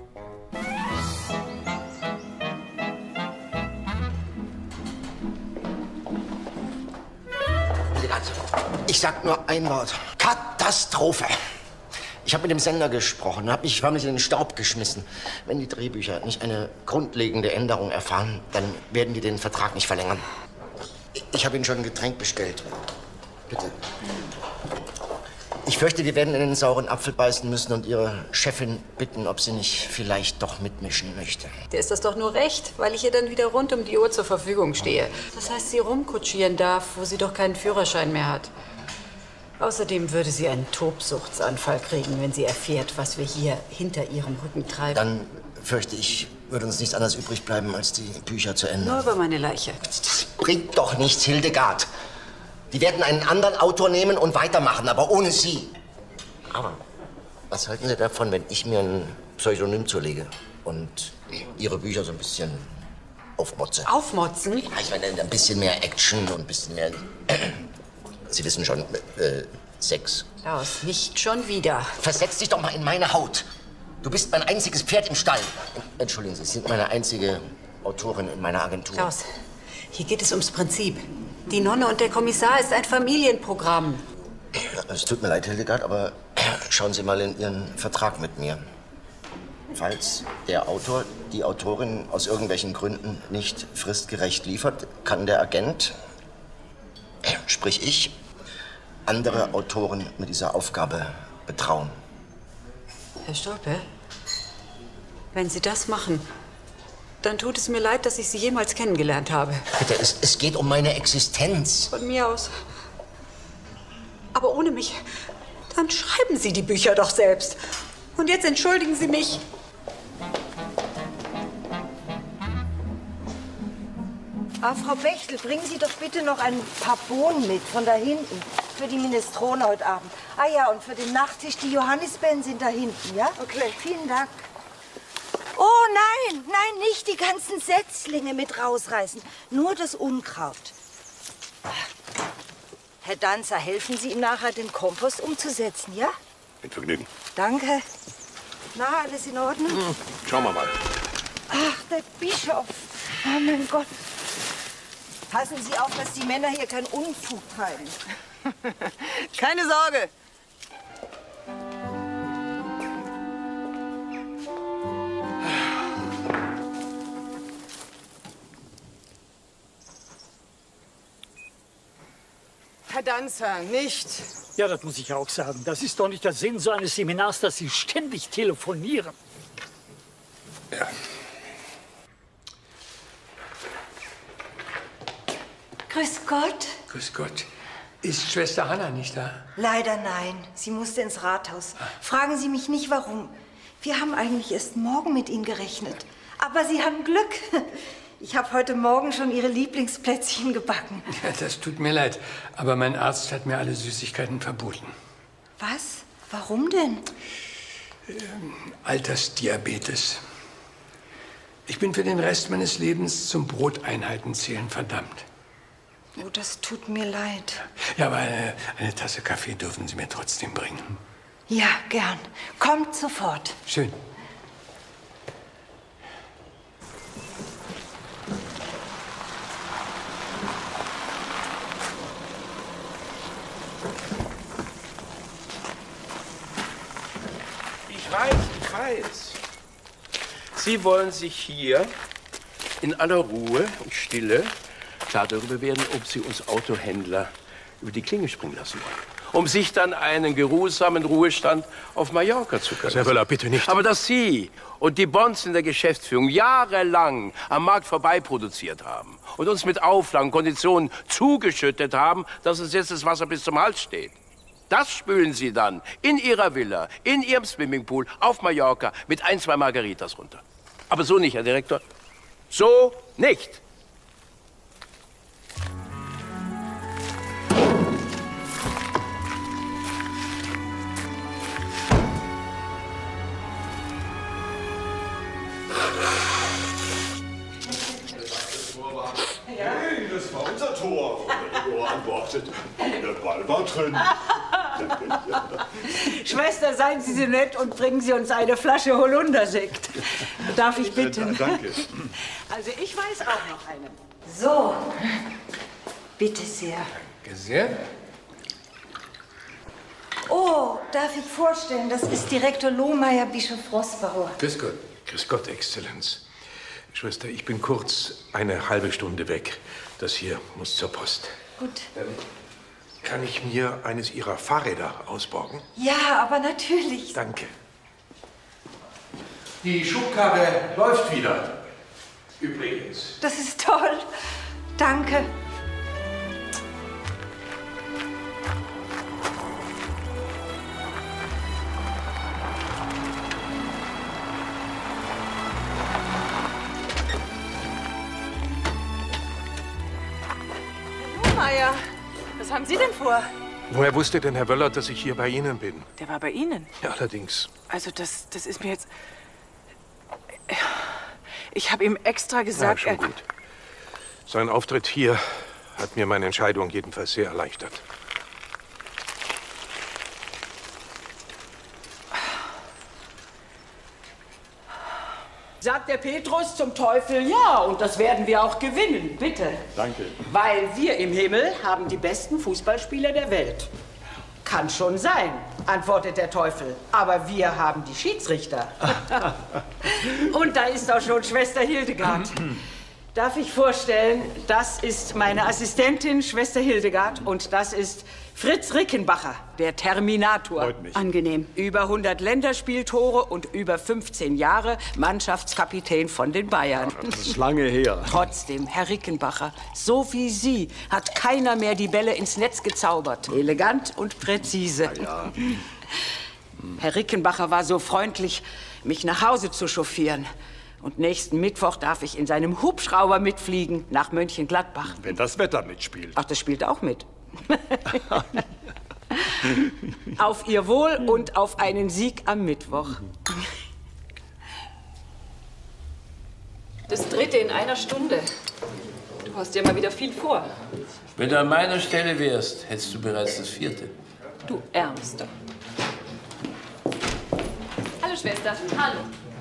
Ich sag nur ein Wort. Katastrophe. Ich habe mit dem Sender gesprochen und habe mich förmlich in den Staub geschmissen. Wenn die Drehbücher nicht eine grundlegende Änderung erfahren, dann werden die den Vertrag nicht verlängern. Ich habe Ihnen schon ein Getränk bestellt. Bitte. Ich fürchte, wir werden in den sauren Apfel beißen müssen und Ihre Chefin bitten, ob sie nicht vielleicht doch mitmischen möchte. Der ist das doch nur recht, weil ich ihr dann wieder rund um die Uhr zur Verfügung stehe. Das heißt, sie rumkutschieren darf, wo sie doch keinen Führerschein mehr hat. Außerdem würde sie einen Tobsuchtsanfall kriegen, wenn sie erfährt, was wir hier hinter ihrem Rücken treiben. Dann fürchte ich, würde uns nichts anderes übrig bleiben, als die Bücher zu ändern. Nur über meine Leiche. Das bringt doch nichts, Hildegard. Die werden einen anderen Autor nehmen und weitermachen, aber ohne Sie. Aber was halten Sie davon, wenn ich mir ein Pseudonym zulege und Ihre Bücher so ein bisschen aufmotze? Aufmotzen? Ja, ich meine, ein bisschen mehr Action und ein bisschen mehr... Sie wissen schon, äh, Sex. Klaus, nicht schon wieder. Versetz dich doch mal in meine Haut. Du bist mein einziges Pferd im Stall. Entschuldigen Sie, Sie sind meine einzige Autorin in meiner Agentur. Klaus, hier geht es ums Prinzip. Die Nonne und der Kommissar ist ein Familienprogramm. Es tut mir leid, Hildegard, aber schauen Sie mal in Ihren Vertrag mit mir. Falls der Autor die Autorin aus irgendwelchen Gründen nicht fristgerecht liefert, kann der Agent, sprich ich, andere Autoren mit dieser Aufgabe betrauen. Herr Stolpe, wenn Sie das machen, dann tut es mir leid, dass ich Sie jemals kennengelernt habe. Bitte, es, es geht um meine Existenz. Von mir aus. Aber ohne mich, dann schreiben Sie die Bücher doch selbst. Und jetzt entschuldigen Sie mich. Ah, Frau Bechtel, bringen Sie doch bitte noch ein paar Bohnen mit von da hinten. Für die Minestrone heute Abend. Ah ja, und für den Nachtisch, die Johannisbeeren sind da hinten, ja? Okay. Vielen Dank. Oh nein, nein, nicht die ganzen Setzlinge mit rausreißen. Nur das Unkraut. Herr Danzer, helfen Sie ihm nachher, den Kompost umzusetzen, ja? Mit Vergnügen. Danke. Na, alles in Ordnung? Hm, schauen wir mal. Ach, der Bischof. Oh mein Gott. Passen Sie auf, dass die Männer hier keinen Unfug treiben. Keine Sorge. Herr Danzer, nicht. Ja, das muss ich auch sagen. Das ist doch nicht der Sinn so eines Seminars, dass Sie ständig telefonieren. Ja. Grüß Gott. Grüß Gott. Ist Schwester Hanna nicht da? Leider nein. Sie musste ins Rathaus. Fragen Sie mich nicht, warum. Wir haben eigentlich erst morgen mit Ihnen gerechnet. Aber Sie haben Glück. Ich habe heute Morgen schon Ihre Lieblingsplätzchen gebacken. Ja, das tut mir leid, aber mein Arzt hat mir alle Süßigkeiten verboten. Was? Warum denn? Ähm, Altersdiabetes. Ich bin für den Rest meines Lebens zum Broteinheitenzählen verdammt. Oh, das tut mir leid. Ja, aber eine, eine Tasse Kaffee dürfen Sie mir trotzdem bringen. Ja, gern. Kommt sofort. Schön. Ich weiß, ich weiß. Sie wollen sich hier in aller Ruhe und Stille klar darüber werden, ob Sie uns Autohändler über die Klinge springen lassen wollen. Um sich dann einen geruhsamen Ruhestand auf Mallorca zu können. Herr Wöller, bitte nicht. Aber dass Sie und die Bonds in der Geschäftsführung jahrelang am Markt vorbei produziert haben und uns mit Auflagen, Konditionen zugeschüttet haben, dass uns jetzt das Wasser bis zum Hals steht. Das spülen Sie dann in Ihrer Villa, in Ihrem Swimmingpool auf Mallorca mit ein, zwei Margaritas runter. Aber so nicht, Herr Direktor. So nicht. Hey, das war unser Tor, wurde Igor antwortet. Der Ball war drin. Schwester, seien Sie so nett und bringen Sie uns eine Flasche Holundersekt. Darf ich bitten? Danke. Also ich weiß auch noch eine. So, bitte sehr. Danke sehr. Oh, darf ich vorstellen, das ist Direktor Lohmeier, Bischof Roßbauer. Grüß Gott. Grüß Gott, Exzellenz. Schwester, ich bin kurz eine halbe Stunde weg. Das hier muss zur Post. Gut. Ähm, kann ich mir eines Ihrer Fahrräder ausborgen? Ja, aber natürlich. Danke. Die Schubkarre läuft wieder. Übrigens. Das ist toll. Danke. Meier, was haben Sie denn vor? Woher wusste denn Herr Wöller, dass ich hier bei Ihnen bin? Der war bei Ihnen? Ja, allerdings. Also das, das ist mir jetzt... Ich habe ihm extra gesagt... Ja, schon gut. Sein Auftritt hier hat mir meine Entscheidung jedenfalls sehr erleichtert. Sagt der Petrus zum Teufel ja, und das werden wir auch gewinnen, bitte. Danke. Weil wir im Himmel haben die besten Fußballspieler der Welt. Kann schon sein, antwortet der Teufel. Aber wir haben die Schiedsrichter. Und da ist auch schon Schwester Hildegard. Darf ich vorstellen, das ist meine Assistentin, Schwester Hildegard, und das ist Fritz Rickenbacher, der Terminator. Freut mich. Angenehm. Über hundert Länderspieltore und über fünfzehn Jahre Mannschaftskapitän von den Bayern. Das ist lange her. Trotzdem, Herr Rickenbacher, so wie Sie hat keiner mehr die Bälle ins Netz gezaubert. Elegant und präzise. Ja. Herr Rickenbacher war so freundlich, mich nach Hause zu chauffieren. Und nächsten Mittwoch darf ich in seinem Hubschrauber mitfliegen nach Mönchengladbach. Wenn das Wetter mitspielt. Ach, das spielt auch mit. Auf Ihr Wohl und auf einen Sieg am Mittwoch. Das dritte in einer Stunde. Du hast ja mal wieder viel vor. Wenn du an meiner Stelle wärst, hättest du bereits das vierte. Du Ärmster. Hallo, Schwester. Hallo.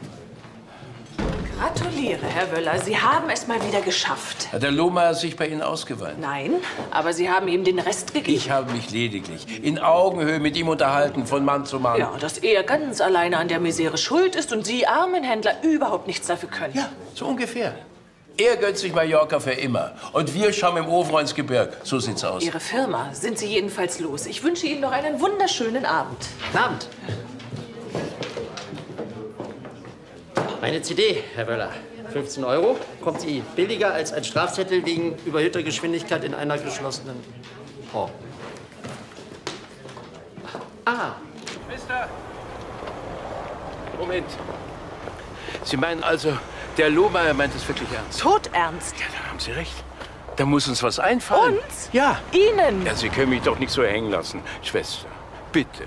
Gratuliere, Herr Wöller. Sie haben es mal wieder geschafft. Hat der Lohmeier sich bei Ihnen ausgeweint? Nein, aber Sie haben ihm den Rest gegeben. Ich habe mich lediglich in Augenhöhe mit ihm unterhalten, von Mann zu Mann. Ja, dass er ganz alleine an der Misere schuld ist und Sie armen Händler überhaupt nichts dafür können. Ja, so ungefähr. Er gönnt sich Mallorca für immer. Und wir schauen im Ofen ins Gebirg. So sieht's aus. Ihre Firma sind Sie jedenfalls los. Ich wünsche Ihnen noch einen wunderschönen Abend. Guten Abend. Meine C D, Herr Wöller. fünfzehn Euro. Kommt sie billiger als ein Strafzettel wegen überhöhter Geschwindigkeit in einer geschlossenen... Oh. Ah. Mister! Moment. Sie meinen also, Der Lohmeier meint es wirklich ernst. Todernst? Ja, da haben Sie recht. Da muss uns was einfallen. Uns? Ja. Ihnen? Ja, Sie können mich doch nicht so hängen lassen, Schwester. Bitte.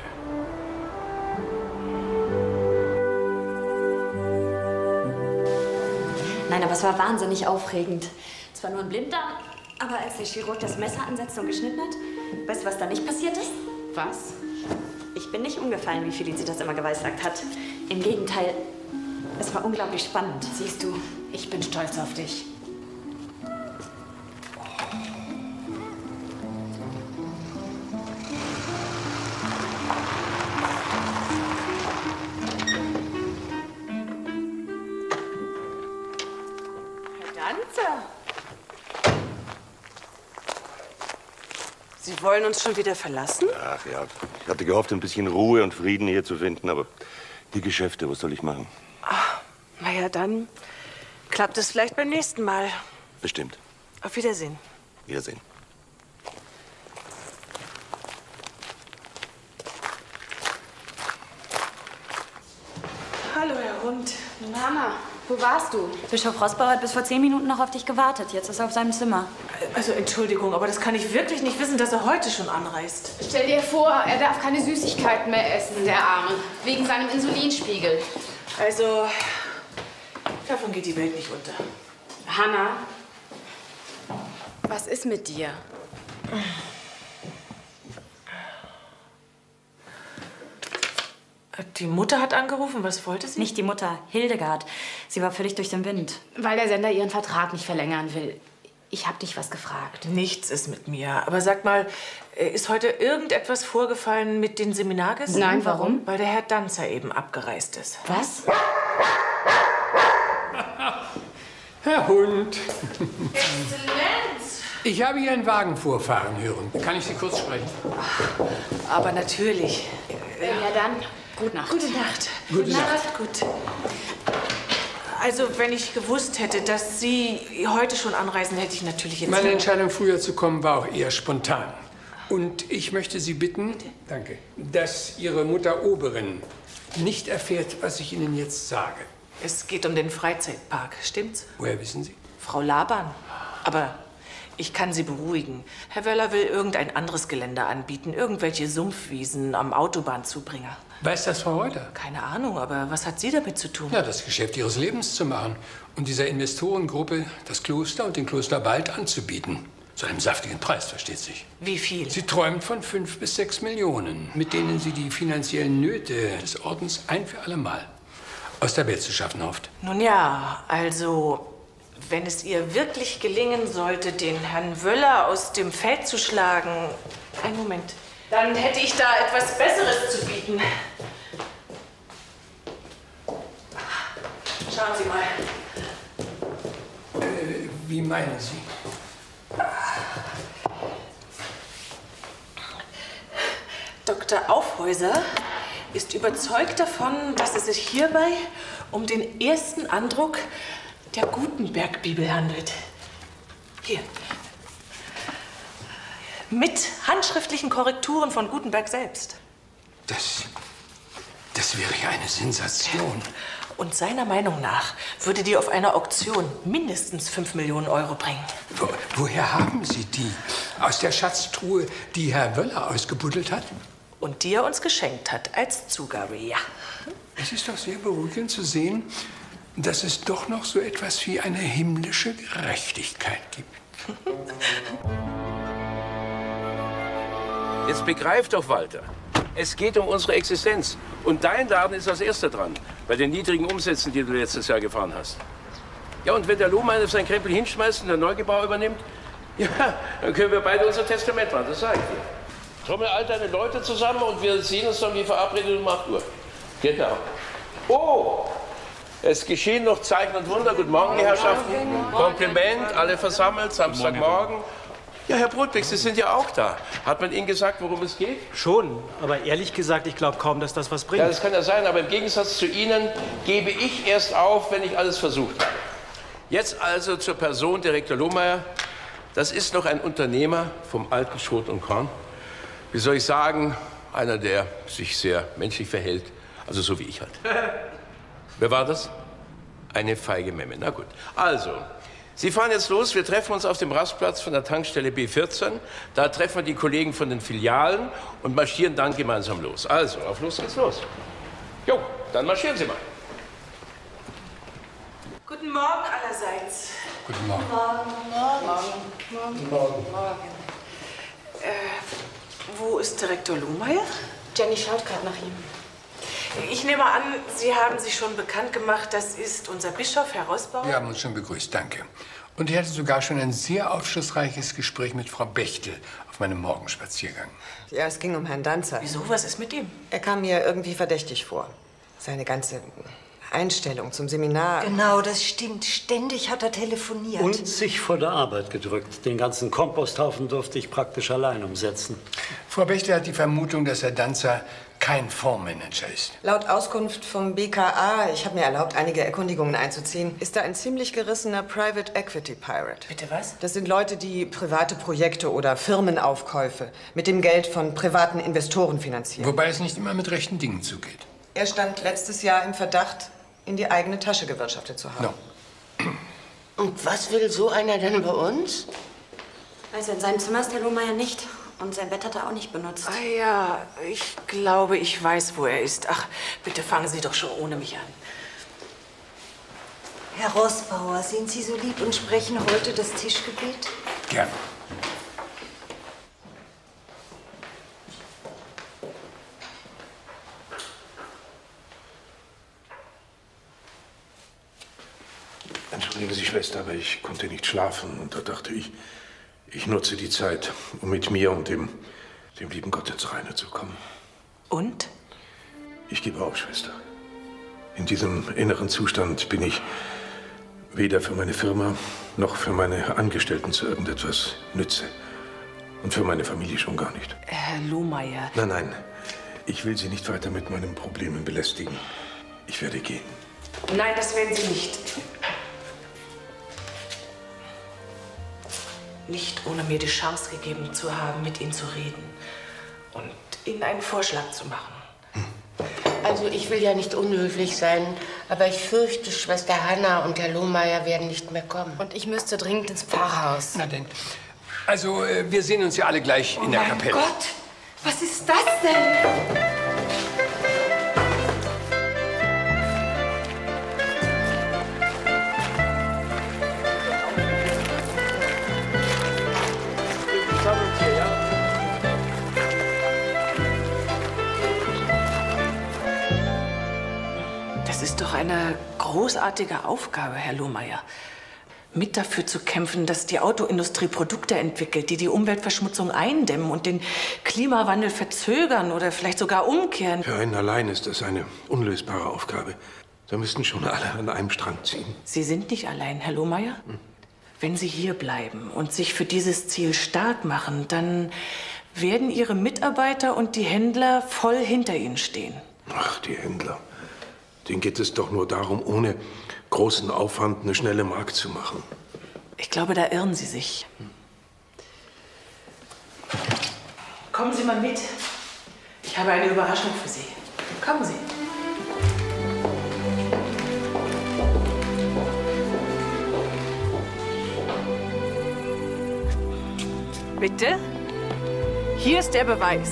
Nein, aber es war wahnsinnig aufregend. Es war nur ein Blinddarm, aber als der Chirurg das Messer ansetzt und geschnitten hat, weißt du, was da nicht passiert ist? Was? Ich bin nicht umgefallen, wie Felicitas immer geweissagt hat. Im Gegenteil, es war unglaublich spannend. Siehst du, ich bin stolz auf dich. Sie wollen uns schon wieder verlassen? Ach ja, ich hatte gehofft, ein bisschen Ruhe und Frieden hier zu finden, aber die Geschäfte, was soll ich machen? Ach, na ja, dann klappt es vielleicht beim nächsten Mal. Bestimmt. Auf Wiedersehen. Wiedersehen. Hallo, Herr Hund. Mama, wo warst du? Bischof Rossbauer hat bis vor zehn Minuten noch auf dich gewartet. Jetzt ist er auf seinem Zimmer. Also, Entschuldigung, aber das kann ich wirklich nicht wissen, dass er heute schon anreist. Stell dir vor, er darf keine Süßigkeiten mehr essen, der Arme. Wegen seinem Insulinspiegel. Also, davon geht die Welt nicht unter. Hanna, was ist mit dir? Die Mutter hat angerufen. Was wollte sie? Nicht die Mutter, Hildegard. Sie war völlig durch den Wind. Weil der Sender ihren Vertrag nicht verlängern will. Ich hab dich was gefragt. Nichts ist mit mir. Aber sag mal, ist heute irgendetwas vorgefallen mit den Seminargästen? Nein, warum? Weil der Herr Danzer eben abgereist ist. Was? Herr Hund. Exzellenz! Ich habe hier einen Wagen vorfahren hören. Kann ich Sie kurz sprechen? Aber natürlich. Ja, dann, gute Nacht. Gute Nacht. Gute Nacht. Gut. Also, wenn ich gewusst hätte, dass Sie heute schon anreisen, hätte ich natürlich jetzt... Meine Entscheidung, früher zu kommen, war auch eher spontan. Und ich möchte Sie bitten, danke, dass Ihre Mutter Oberin nicht erfährt, was ich Ihnen jetzt sage. Es geht um den Freizeitpark, stimmt's? Woher wissen Sie? Frau Laban. Aber ich kann Sie beruhigen. Herr Wöller will irgendein anderes Gelände anbieten. Irgendwelche Sumpfwiesen am Autobahnzubringer. Weiß das Frau Reuter? Keine Ahnung, aber was hat sie damit zu tun? Ja, das Geschäft ihres Lebens zu machen und dieser Investorengruppe das Kloster und den Klosterwald anzubieten. Zu einem saftigen Preis, versteht sich. Wie viel? Sie träumt von fünf bis sechs Millionen, mit denen sie die finanziellen Nöte des Ordens ein für alle Mal aus der Welt zu schaffen hofft. Nun ja, also, wenn es ihr wirklich gelingen sollte, den Herrn Wöller aus dem Feld zu schlagen... Einen Moment. Dann hätte ich da etwas Besseres zu bieten. Schauen Sie mal. Äh, wie meinen Sie? Doktor Aufhäuser ist überzeugt davon, dass es sich hierbei um den ersten Andruck der Gutenberg-Bibel handelt. Hier. Mit handschriftlichen Korrekturen von Gutenberg selbst. Das, das wäre ja eine Sensation. Und seiner Meinung nach würde die auf einer Auktion mindestens fünf Millionen Euro bringen. Wo, woher haben Sie die? Aus der Schatztruhe, die Herr Wöller ausgebuddelt hat? Und die er uns geschenkt hat als Zugabe, ja. Es ist doch sehr beruhigend zu sehen, dass es doch noch so etwas wie eine himmlische Gerechtigkeit gibt. Jetzt begreif doch, Walter. Es geht um unsere Existenz. Und dein Laden ist als erster dran, bei den niedrigen Umsätzen, die du letztes Jahr gefahren hast. Ja, und wenn der Lohmeier seinen Krempel hinschmeißt und der Neugebau übernimmt, ja, dann können wir beide unser Testament machen, das sage ich dir. Trommel all deine Leute zusammen und wir sehen uns dann wie verabredet um acht Uhr. Genau. Oh, es geschehen noch Zeichen und Wunder. Guten Morgen, die Herrschaften. Kompliment, alle versammelt, Samstagmorgen. Ja, Herr Brotbeck, Sie sind ja auch da. Hat man Ihnen gesagt, worum es geht? Schon, aber ehrlich gesagt, ich glaube kaum, dass das was bringt. Ja, das kann ja sein, aber im Gegensatz zu Ihnen gebe ich erst auf, wenn ich alles versucht habe. Jetzt also zur Person Direktor Lohmeier. Das ist noch ein Unternehmer vom alten Schrot und Korn. Wie soll ich sagen, einer, der sich sehr menschlich verhält, also so wie ich halt. Wer war das? Eine feige Memme. Na gut. Also, Sie fahren jetzt los. Wir treffen uns auf dem Rastplatz von der Tankstelle B vierzehn. Da treffen wir die Kollegen von den Filialen und marschieren dann gemeinsam los. Also, auf los geht's los. Jo, dann marschieren Sie mal. Guten Morgen allerseits. Guten Morgen. Morgen. Morgen. Guten Morgen. Morgen. Äh, wo ist Direktor Lohmeier? Jenny schaut gerade nach ihm. Ich nehme an, Sie haben sich schon bekannt gemacht. Das ist unser Bischof, Herr Rossbauer. Wir haben uns schon begrüßt, danke. Und ich hatte sogar schon ein sehr aufschlussreiches Gespräch mit Frau Bechtel auf meinem Morgenspaziergang. Ja, es ging um Herrn Danzer. Wieso? Was ist mit ihm? Er kam mir irgendwie verdächtig vor. Seine ganze Einstellung zum Seminar. Genau, das stimmt. Ständig hat er telefoniert. Und sich vor der Arbeit gedrückt. Den ganzen Komposthaufen durfte ich praktisch allein umsetzen. Frau Bechtel hat die Vermutung, dass Herr Danzer kein Fondsmanager ist. Laut Auskunft vom B K A, ich habe mir erlaubt, einige Erkundigungen einzuziehen, ist er ein ziemlich gerissener Private Equity Pirate. Bitte was? Das sind Leute, die private Projekte oder Firmenaufkäufe mit dem Geld von privaten Investoren finanzieren. Wobei es nicht immer mit rechten Dingen zugeht. Er stand letztes Jahr im Verdacht, in die eigene Tasche gewirtschaftet zu haben. No. Und was will so einer denn bei uns? Also in seinem Zimmer ist der Lohmeier nicht. Und sein Bett hat er auch nicht benutzt. Ah ja, ich glaube, ich weiß, wo er ist. Ach, bitte fangen Sie doch schon ohne mich an. Herr Rossbauer, sind Sie so lieb und sprechen heute das Tischgebet? Gern. Entschuldigen Sie, Schwester, aber ich konnte nicht schlafen. Und da dachte ich, ich nutze die Zeit, um mit mir und dem, dem lieben Gott ins Reine zu kommen. Und? Ich gebe auf, Schwester. In diesem inneren Zustand bin ich weder für meine Firma noch für meine Angestellten zu irgendetwas nütze. Und für meine Familie schon gar nicht. Herr Lohmeier. Nein, nein. Ich will Sie nicht weiter mit meinen Problemen belästigen. Ich werde gehen. Nein, das werden Sie nicht. Nicht ohne mir die Chance gegeben zu haben, mit Ihnen zu reden und Ihnen einen Vorschlag zu machen. Also ich will ja nicht unhöflich sein, aber ich fürchte, Schwester Hanna und Herr Lohmeier werden nicht mehr kommen. Und ich müsste dringend ins Pfarrhaus. Na denn. Also, äh, wir sehen uns ja alle gleich in der Oh mein Kapelle. Gott, was ist das denn? Das ist doch eine großartige Aufgabe, Herr Lohmeier. Mit dafür zu kämpfen, dass die Autoindustrie Produkte entwickelt, die die Umweltverschmutzung eindämmen und den Klimawandel verzögern oder vielleicht sogar umkehren. Für einen allein ist das eine unlösbare Aufgabe. Da müssten schon alle an einem Strang ziehen. Sie sind nicht allein, Herr Lohmeier. Hm. Wenn Sie hier bleiben und sich für dieses Ziel stark machen, dann werden Ihre Mitarbeiter und die Händler voll hinter Ihnen stehen. Ach, die Händler. Denen geht es doch nur darum, ohne großen Aufwand eine schnelle Mark zu machen. Ich glaube, da irren Sie sich. Kommen Sie mal mit. Ich habe eine Überraschung für Sie. Kommen Sie. Bitte? Hier ist der Beweis.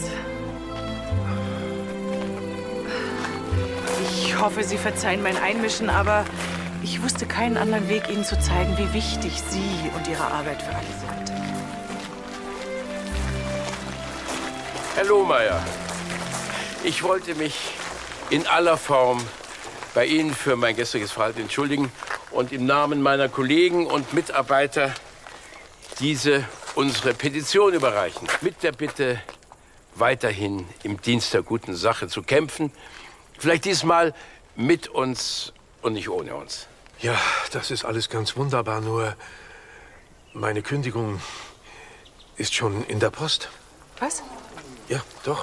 Ich hoffe, Sie verzeihen mein Einmischen, aber ich wusste keinen anderen Weg, Ihnen zu zeigen, wie wichtig Sie und Ihre Arbeit für alle sind. Herr Lohmeier, ich wollte mich in aller Form bei Ihnen für mein gestriges Verhalten entschuldigen und im Namen meiner Kollegen und Mitarbeiter diese unsere Petition überreichen. Mit der Bitte, weiterhin im Dienst der guten Sache zu kämpfen. Vielleicht diesmal mit uns und nicht ohne uns. Ja, das ist alles ganz wunderbar, nur meine Kündigung ist schon in der Post. Was? Ja, doch.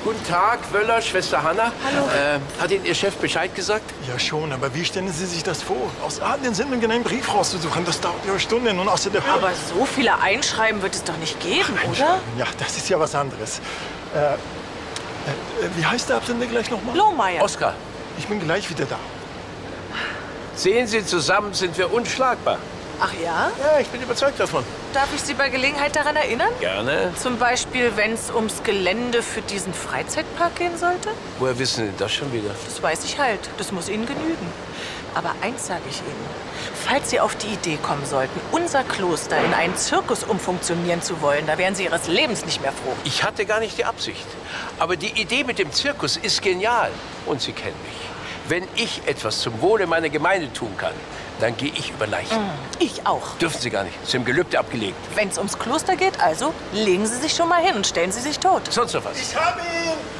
Guten Tag, Wöller, Schwester Hanna. Hallo. Äh, hat Ihnen Ihr Chef Bescheid gesagt? Ja schon, aber wie stellen Sie sich das vor? Aus Adligen Sendungen einen Brief rauszusuchen, das dauert ja Stunden und außerdem... Aber so viele Einschreiben wird es doch nicht geben, oder? Ja, das ist ja was anderes. Äh, äh, wie heißt der Absender gleich nochmal? Lohmeier. Oskar. Ich bin gleich wieder da. Sehen Sie, zusammen sind wir unschlagbar. Ach ja? Ja, ich bin überzeugt davon. Darf ich Sie bei Gelegenheit daran erinnern? Gerne. Zum Beispiel, wenn es ums Gelände für diesen Freizeitpark gehen sollte? Woher wissen Sie das schon wieder? Das weiß ich halt. Das muss Ihnen genügen. Aber eins sage ich Ihnen. Falls Sie auf die Idee kommen sollten, unser Kloster in einen Zirkus umfunktionieren zu wollen, da wären Sie Ihres Lebens nicht mehr froh. Ich hatte gar nicht die Absicht. Aber die Idee mit dem Zirkus ist genial. Und Sie kennen mich. Wenn ich etwas zum Wohle meiner Gemeinde tun kann, dann gehe ich über Leichen. Ich auch. Dürfen Sie gar nicht. Sie haben Gelübde abgelegt. Wenn es ums Kloster geht, also legen Sie sich schon mal hin und stellen Sie sich tot. Sonst noch was? Ich hab ihn!